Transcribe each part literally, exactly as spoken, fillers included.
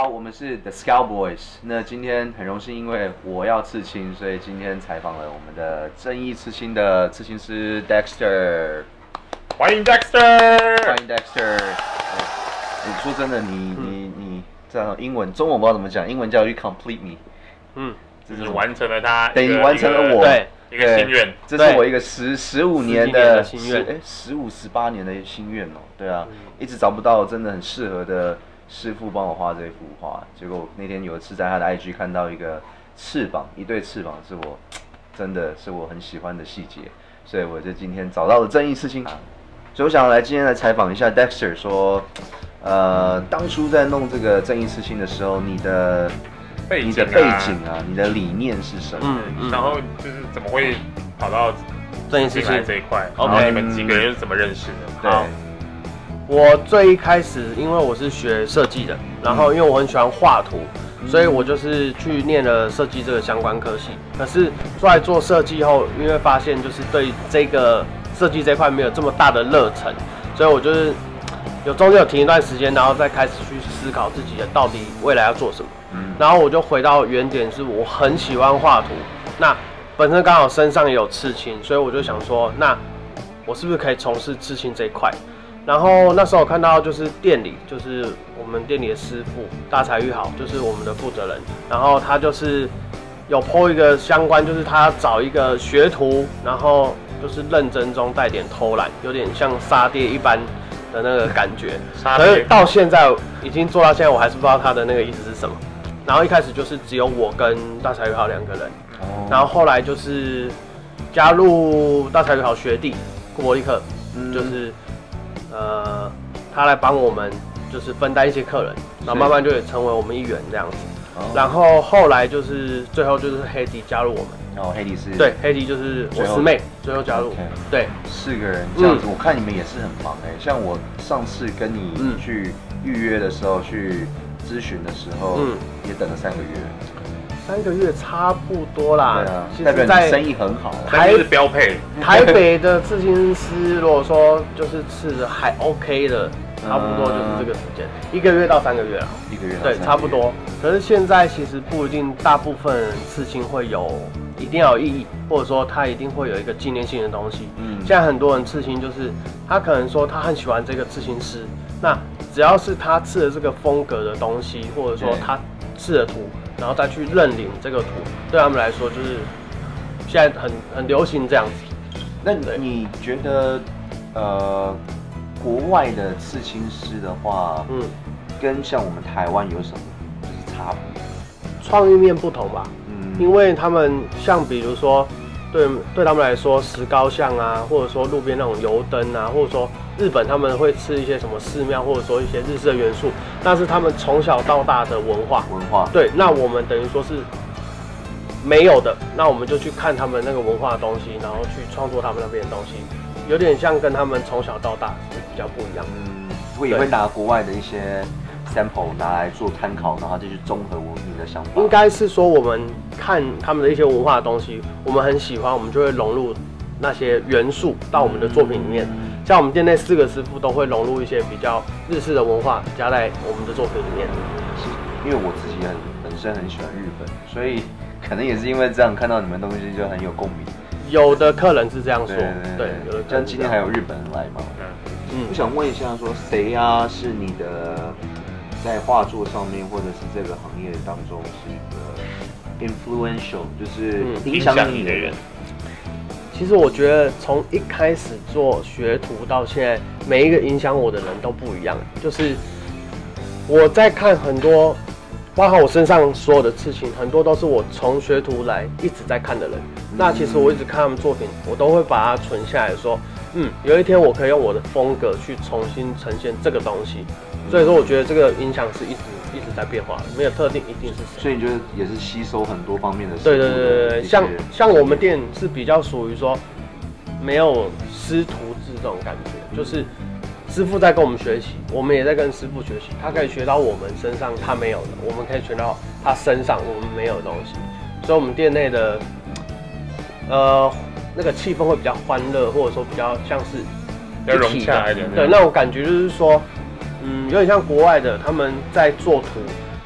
好，我们是 The Scout Boys。那今天很荣幸，因为我要刺青，所以今天采访了我们的正义刺青的刺青师 Dexter。 欢迎 Dexter， 欢迎 Dexter。你说真的，你你你这样英文、中文我不知道怎么讲，英文叫 You complete me。嗯， 这是完成了他， 对，你完成了我对一个心愿。 这是我一个十十五年的心愿， 哎，十五十八年的心愿哦。对啊，一直找不到真的很适合的师傅帮我画这幅画，结果那天有一次在他的 I G 看到一个翅膀，一对翅膀是我真的是我很喜欢的细节，所以我就今天找到了正义刺青。所以我想来今天来采访一下 Dexter， 说，呃，当初在弄这个正义刺青的时候，你的背景、啊、 你的背景啊，你的理念是什么？ 嗯嗯、然后就是怎么会跑到正义刺青这一块 ？OK， 你们几个人是怎么认识的？ 好。我最一开始，因为我是学设计的，然后因为我很喜欢画图，嗯、所以我就是去念了设计这个相关科系。可是出来做设计后，因为发现就是对这个设计这块没有这么大的热忱，所以我就是有中间有停一段时间，然后再开始去思考自己的到底未来要做什么。嗯、然后我就回到原点，是我很喜欢画图，那本身刚好身上也有刺青，所以我就想说，那我是不是可以从事刺青这一块？然后那时候我看到就是店里，就是我们店里的师傅大才玉好，就是我们的负责人。然后他就是有 po 一个相关，就是他找一个学徒，然后就是认真中带点偷懒，有点像沙爹一般的那个感觉。可是到现在已经做到现在，我还是不知道他的那个意思是什么。然后一开始就是只有我跟大才玉好两个人，哦、然后后来就是加入大才玉好学弟顾伯利克，嗯、就是。呃，他来帮我们就是分担一些客人，然后慢慢就也成为我们一员这样子。哦、然后后来就是最后就是黑迪加入我们。 哦，黑迪是？ 对，黑迪就是我师妹，最后加入。Okay. 对， 四个人这样子，嗯、我看你们也是很忙哎、欸。像我上次跟你去预约的时候，嗯、去咨询的时候，嗯，也等了三个月。 三个月差不多啦， 对啊，代表你生意很好， 台是标配。 台北的刺青师，如果说就是刺的还 OK 的，差不多就是这个时间，一个月到三个月啦。 一个月对，差不多。可是现在其实不一定，大部分人刺青会有一定要有意义，或者说他一定会有一个纪念性的东西。嗯，现在很多人刺青就是他可能说他很喜欢这个刺青师，那只要是他刺的这个风格的东西，或者说他刺的图。然后再去认领这个图，对他们来说就是现在很很流行这样子。 那你觉得，呃，国外的刺青师的话，嗯，跟像我们台湾有什么就是差别？ 创意面不同吧，嗯，因为他们像比如说，对对他们来说，石膏像啊，或者说路边那种油灯啊，或者说日本他们会吃一些什么寺庙，或者说一些日式的元素，那是他们从小到大的文化。 文化对，那我们等于说是没有的，那我们就去看他们那个文化的东西，然后去创作他们那边的东西，有点像跟他们从小到大是比较不一样。 嗯，我也会拿国外的一些 sample 拿来做参考，然后就去综合我你的想法。 应该是说我们看他们的一些文化的东西，我们很喜欢，我们就会融入那些元素到我们的作品里面。嗯、像我们店内四个师傅都会融入一些比较日式的文化加在我们的作品里面。 是，因为我自己很本身很喜欢日本，所以可能也是因为这样看到你们东西就很有共鸣。 有的客人是这样说，对，对对有的像今天还有日本人来嘛。嗯，我想问一下说，谁啊是你的在画作上面或者是这个行业当中是一个 influential， 就是影响你的人？ 其实我觉得从一开始做学徒到现在，每一个影响我的人都不一样。就是我在看很多，包括我身上所有的刺青，很多都是我从学徒来一直在看的人。嗯、那其实我一直看他们作品，我都会把它存下来说，嗯，有一天我可以用我的风格去重新呈现这个东西。所以说，我觉得这个影响是一直一直在变化的，没有特定一定是谁。 所以你觉得也是吸收很多方面的。 对对对对，像像我们店是比较属于说没有师徒制这种感觉，嗯、就是师傅在跟我们学习，我们也在跟师傅学习，他可以学到我们身上他没有的，我们可以学到他身上我们没有的东西。所以，我们店内的呃那个气氛会比较欢乐，或者说比较像是比较融洽一点。 对，那种感觉就是说。嗯，有点像国外的，他们在做图，他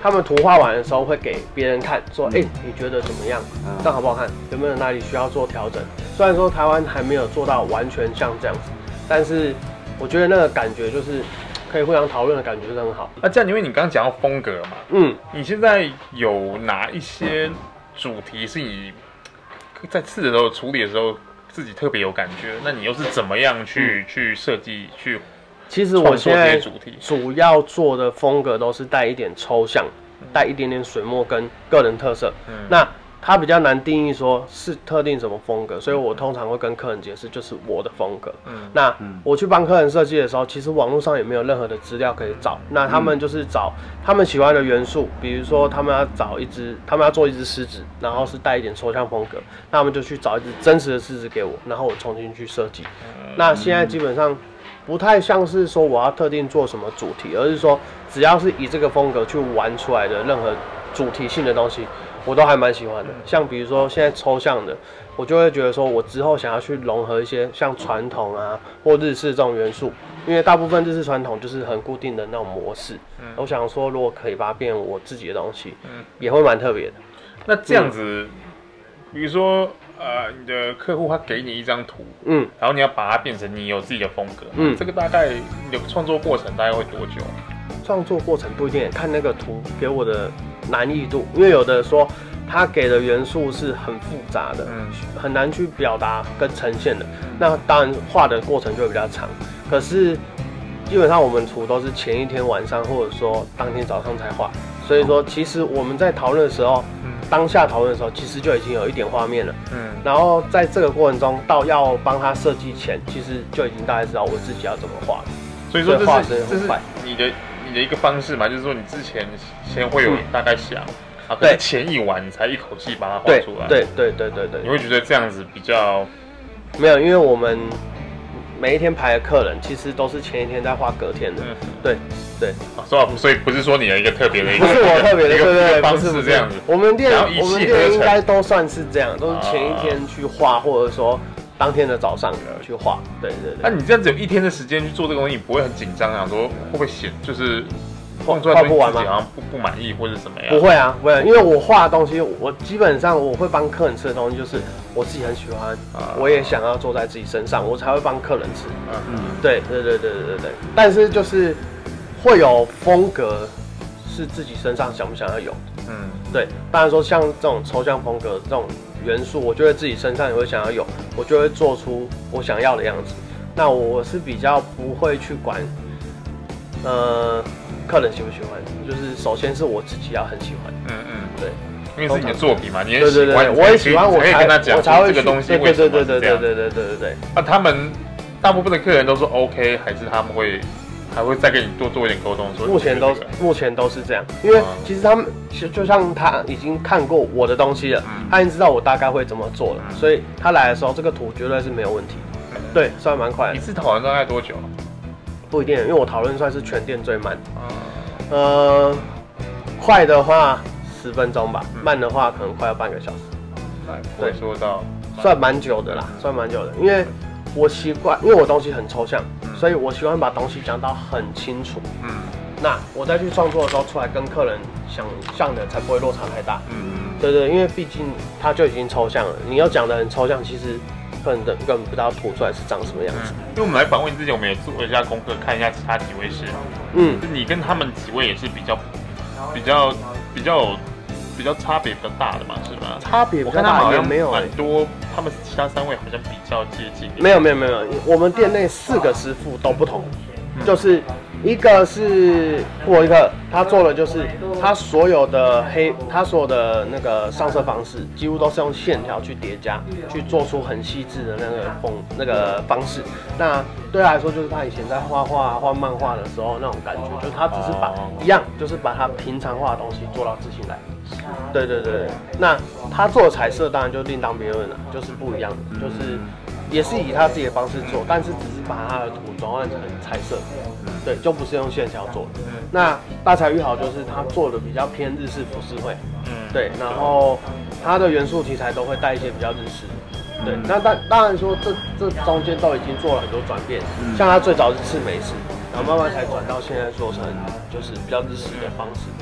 他们图画完的时候会给别人看，说，哎、欸，你觉得怎么样？这样好不好看？有没有哪里需要做调整？虽然说台湾还没有做到完全像这样子，但是我觉得那个感觉就是可以互相讨论的感觉是很好。 那这样，因为你刚刚讲到风格嘛， 嗯， 你现在有哪一些主题是你在刺的时候处理的时候自己特别有感觉？那你又是怎么样去、嗯、去设计去？ 其实我现在主要做的风格都是带一点抽象，带一点点水墨跟个人特色。嗯、那它比较难定义说是特定什么风格，所以我通常会跟客人解释，就是我的风格。嗯、那我去帮客人设计的时候，其实网络上也没有任何的资料可以找。那他们就是找他们喜欢的元素，比如说他们要找一只，他们要做一只狮子，然后是带一点抽象风格，那他们就去找一只真实的狮子给我，然后我重新去设计。嗯、那现在基本上不太像是说我要特定做什么主题，而是说只要是以这个风格去玩出来的任何主题性的东西，我都还蛮喜欢的。像比如说现在抽象的，我就会觉得说我之后想要去融合一些像传统啊或日式这种元素，因为大部分日式传统就是很固定的那种模式。嗯、我想说如果可以把它变成我自己的东西，嗯、也会蛮特别的。 那这样子，嗯、比如说。呃，你的客户他给你一张图，嗯，然后你要把它变成你有自己的风格，嗯，这个大概你的创作过程大概会多久？ 创作过程不一定，看那个图给我的难易度，因为有的说他给的元素是很复杂的，嗯，很难去表达跟呈现的，那当然画的过程就会比较长。可是基本上我们图都是前一天晚上或者说当天早上才画，所以说其实我们在讨论的时候。当下讨论的时候，其实就已经有一点画面了。嗯，然后在这个过程中，到要帮他设计前，其实就已经大概知道我自己要怎么画。 所以说这是这是你的你的一个方式嘛，就是说你之前先会有大概想，嗯、啊，可是前一晚你才一口气把它画出来。 对对对对对。 你会觉得这样子比较没有，因为我们每一天排的客人，其实都是前一天在画隔天的。嗯、对。对， 所以不是说你的一个特别的一个， 不是我特别的一个对对方式这样子。 我们店我们店应该都算是这样，都是前一天去画，或者说当天的早上去画。对对对。 那你这样子有一天的时间去做这个东西，你不会很紧张啊？说会不会显就是画出来不完吗？ 好像不不满意或者怎么样？ 不会啊，不会，因为我画的东西，我基本上我会帮客人吃的东西，就是我自己很喜欢，我也想要做在自己身上，我才会帮客人吃。嗯，对对对对对对。但是就是。会有风格是自己身上想不想要有的，嗯，对。当然说像这种抽象风格这种元素，我觉得自己身上也会想要有，我就会做出我想要的样子。那我是比较不会去管，呃，客人喜不喜欢，就是首先是我自己要很喜欢，嗯嗯，对， 因为是你的作品嘛，你也喜欢， 我也喜欢，我才跟他讲我才会这个东西为什么对对对对对对对对对。 那他们大部分的客人都说 OK， 还是他们会？还会再跟你多做一点沟通，说目前都目前都是这样，因为其实他们就像他已经看过我的东西了，嗯、他已经知道我大概会怎么做了，嗯、所以他来的时候这个图绝对是没有问题，嗯、对，算蛮快的。 一次讨论大概多久？ 不一定，因为我讨论算是全店最慢，嗯、呃，快的话十分钟吧，嗯、慢的话可能快要半个小时。 对，说到算蛮久的啦，算蛮久的，因为。我习惯，因为我东西很抽象，嗯、所以我喜欢把东西讲到很清楚。嗯，那我再去创作的时候，出来跟客人想象的才不会落差太大。嗯，对对，因为毕竟它就已经抽象了，你要讲的很抽象，其实客人根本不知道涂出来是长什么样子。 嗯、因为我们来访问之前，我们也做了一下功课，看一下其他几位是，嗯，你跟他们几位也是比较比较比较。比较差别比较大的嘛，是吗？ 差别比较大也没有蛮多，他们其他三位好像比较接近。 没有没有没有，我们店内四个师傅都不同，嗯、就是一个是布洛伊克，他做的就是他所有的黑，他所有的那个上色方式，几乎都是用线条去叠加，去做出很细致的那个风那个方式。那对他来说，就是他以前在画画、画漫画的时候那种感觉，就是他只是把一样，就是把他平常画的东西做到自信来。对对对，那他做的彩色当然就另当别论了，就是不一样的，就是也是以他自己的方式做，但是只是把他的图转换成彩色，对，就不是用线条做的。那大彩玉好就是他做的比较偏日式浮世绘，对，然后他的元素题材都会带一些比较日式。对，那当当然说这这中间都已经做了很多转变，像他最早是赤美式，然后慢慢才转到现在做成就是比较日式的方式。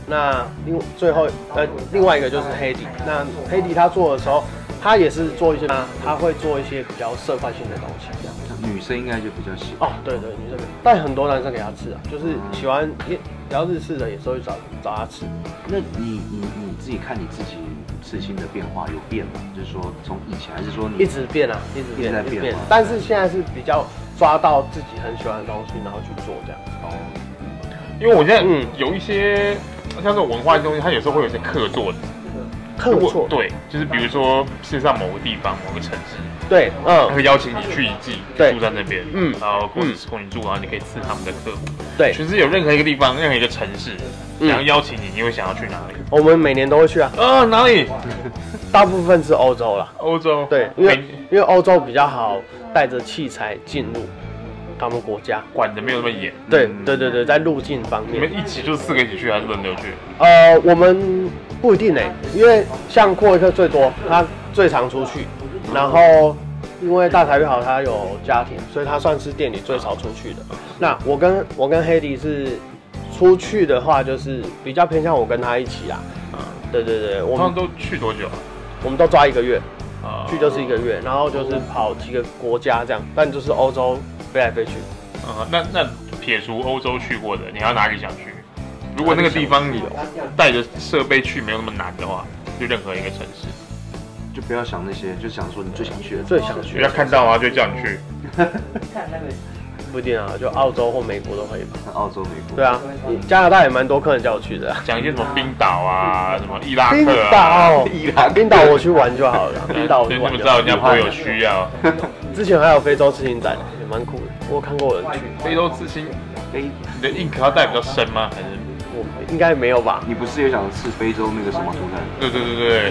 那另最后呃另外一个就是黑迪，那黑迪他做的时候，他也是做一些他他会做一些比较色块性的东西。 女生应该就比较喜欢哦，对对，女生，但很多男生给他吃啊，就是喜欢比较日式的，也是会找找他吃。 那你你你自己看你自己刺青的变化有变吗？就是说从以前还是说你一直变啊，一直变， 一直在变吗？ 但是现在是比较抓到自己很喜欢的东西，然后去做这样子。 哦， 因为我现在嗯有一些像这种文化的东西，它有时候会有一些客座的。 客座对，就是比如说世界上某个地方某个城市， 对，嗯， 他会邀请你去一季， 对， 住在那边， 嗯， 然后过几次供你住，然后你可以刺他们的客户， 对， 全世界有任何一个地方，任何一个城市，想要邀请你，你会想要去哪里？ 我们每年都会去啊， 啊，哪里？ 大部分是欧洲啦， 欧洲， 对，因为因为欧洲比较好带着器材进入他们国家， 管的没有那么严。 对对对对，在路径方面， 你们一起就是四个一起去，还是轮流去？ 呃，我们不一定哎、欸，因为像库维克最多，他最常出去，然后因为大台越好他有家庭，所以他算是店里最少出去的。那我跟我跟黑迪是出去的话，就是比较偏向我跟他一起啦。嗯，对对对，我们都去多久啊？ 我们都抓一个月， 啊， 去就是一个月，然后就是跑几个国家这样，但就是欧洲飞来飞去。 啊，那那撇除欧洲去过的，你还有哪里想去？如果那个地方你带着设备去没有那么难的话，就任何一个城市， 就不要想那些，就想说你最想去的， 最想去， 不要看到啊就叫你去。 不一定啊，就澳洲或美国都可以吧。 澳洲、美国。 对啊，加拿大也蛮多客人叫我去的、啊。 讲一些什么冰岛啊，什么伊拉克啊。 冰岛， 伊拉克， 冰岛我去玩就好了。冰岛我去玩就好了。 你怎么知道人家不会有需要？ 之前还有非洲刺青展，也蛮酷的。我有看过有人去。 非洲刺青，你的 ink 要带比较深吗？还是？ 我应该没有吧？ 你不是也想刺非洲那个什么图腾？ 对对对对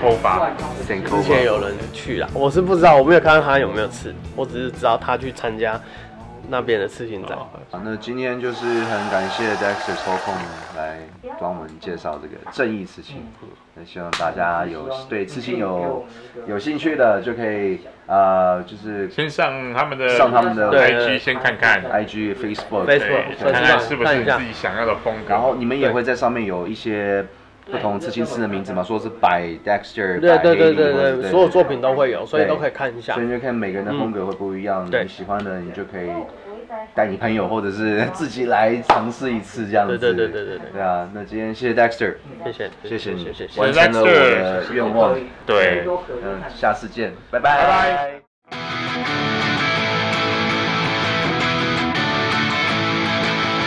，Sankofa。 之前有人去啦，我是不知道，我没有看到他有没有刺，我只是知道他去参加那边的刺青展。 好，那今天就是很感谢 Dexter 抽空来帮我们介绍这个正义刺青。那希望大家有对刺青有有兴趣的，就可以呃，就是先上他们的上他们的 I G 先看看 I G、Facebook、 Facebook， 看看是不是你自己想要的风格。 然后你们也会在上面有一些不同刺青师的名字嘛，说是 by Dexter， 对对对对对，所有作品都会有，所以都可以看一下。 所以你就看每个人的风格会不一样，你喜欢的你就可以带你朋友或者是自己来尝试一次这样子。 对对对对对对啊，那今天谢谢 Dexter， 谢谢谢谢你， 谢谢完成了我的愿望。 对， 嗯，下次见，拜拜拜拜。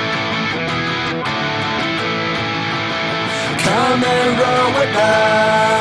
Come and roll with us.